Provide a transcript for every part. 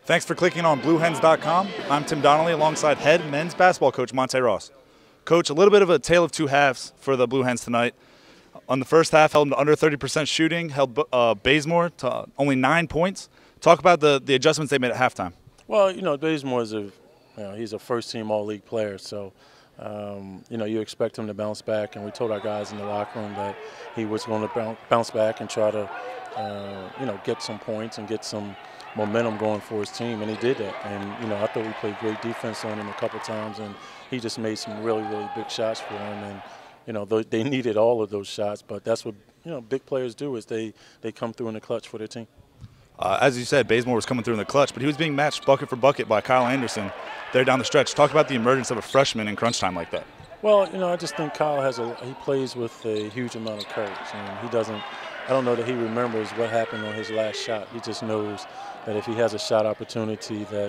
Thanks for clicking on BlueHens.com. I'm Tim Donnelly alongside head men's basketball coach Monté. Coach, a little bit of a tale of two halves for the Blue Hens tonight. On the first half, held under 30% shooting, held Bazemore to only 9 points. Talk about the adjustments they made at halftime. Well, Bazemore is he's a first-team All-League player, so you expect him to bounce back. And we told our guys in the locker room that he was going to bounce back and try to, get some points and get some momentum going for his team, and he did that. And I thought we played great defense on him a couple times, and he just made some really, really big shots for him. And they needed all of those shots, but that's what big players do, is they come through in the clutch for their team. As you said, Bazemore was coming through in the clutch, but he was being matched bucket for bucket by Kyle Anderson there down the stretch. Talk about the emergence of a freshman in crunch time like that. Well, I just think Kyle he plays with a huge amount of courage, and I don't know that he remembers what happened on his last shot. He just knows that if he has a shot opportunity that,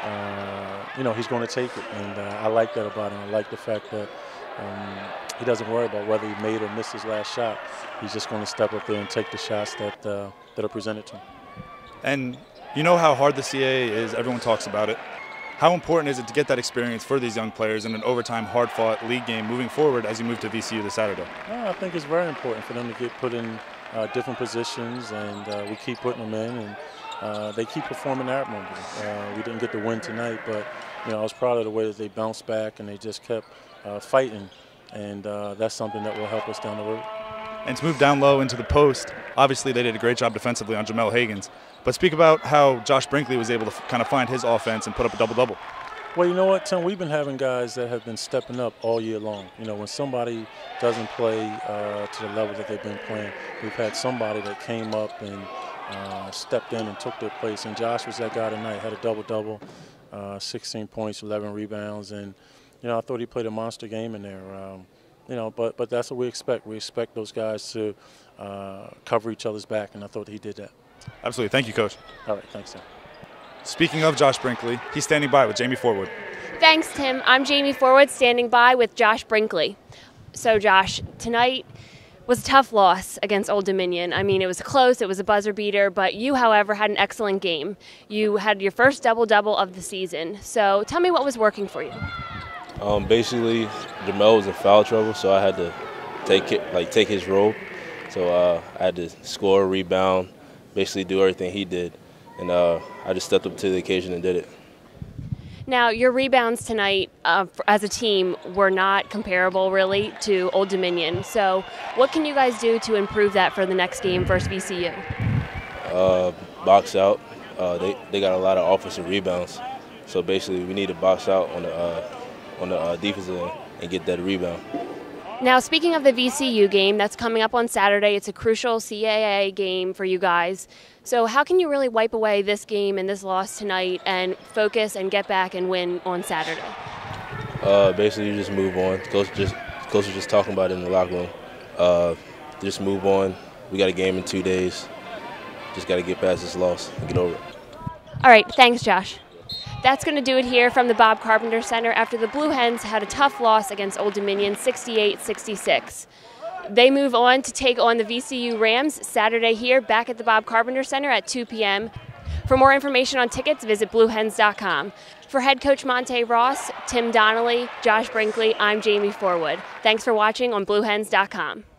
he's going to take it. And I like that about him. I like the fact that he doesn't worry about whether he made or missed his last shot. He's just going to step up there and take the shots that are presented to him. And you know how hard the CAA is. Everyone talks about it. How important is it to get that experience for these young players in an overtime, hard-fought league game moving forward as you move to VCU this Saturday? I think it's very important for them to get put in different positions, and we keep putting them in, and they keep performing admirably. We didn't get the win tonight, but I was proud of the way that they bounced back and they just kept fighting, and that's something that will help us down the road. And to move down low into the post, obviously they did a great job defensively on Jamel Hagans. But speak about how Josh Brinkley was able to kind of find his offense and put up a double-double. Well, you know what, Tim? We've been having guys that have been stepping up all year long. When somebody doesn't play to the level that they've been playing, we've had somebody that came up and stepped in and took their place. And Josh was that guy tonight, had a double-double, 16 points, 11 rebounds. And, I thought he played a monster game in there. But that's what we expect. We expect those guys to cover each other's back, and I thought he did that. Absolutely. Thank you, Coach. All right. Thanks, Tim. Speaking of Josh Brinkley, he's standing by with Jamie Forward. Thanks, Tim. I'm Jamie Forward, standing by with Josh Brinkley. So, Josh, tonight was a tough loss against Old Dominion. It was close. It was a buzzer beater. But you, however, had an excellent game. You had your first double-double of the season. So tell me what was working for you. Basically, Jamel was in foul trouble, so I had to take his role. So I had to score, rebound, basically do everything he did. And I just stepped up to the occasion and did it. Now, your rebounds tonight as a team were not comparable, really, to Old Dominion. So what can you guys do to improve that for the next game versus VCU? Box out. They got a lot of offensive rebounds. So basically, we need to box out on the defensive end and get that rebound. Now, speaking of the VCU game, that's coming up on Saturday. It's a crucial CAA game for you guys. So how can you really wipe away this game and this loss tonight and focus and get back and win on Saturday? Basically, you just move on. Coach was just talking about it in the locker room. Just move on. We got a game in 2 days. Just got to get past this loss and get over it. All right. Thanks, Josh. That's going to do it here from the Bob Carpenter Center after the Blue Hens had a tough loss against Old Dominion, 68-66. They move on to take on the VCU Rams Saturday here back at the Bob Carpenter Center at 2 p.m. For more information on tickets, visit BlueHens.com. For head coach Monté Ross, Tim Donnelly, Josh Brinkley, I'm Jamie Forward. Thanks for watching on BlueHens.com.